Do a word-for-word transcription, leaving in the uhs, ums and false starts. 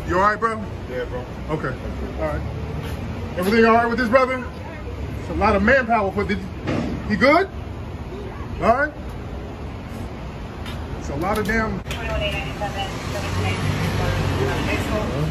You all right, bro? Yeah, bro. Okay. All right. Everything all right with this brother? It's a lot of manpower for this. He good? All right. It's a lot of damn.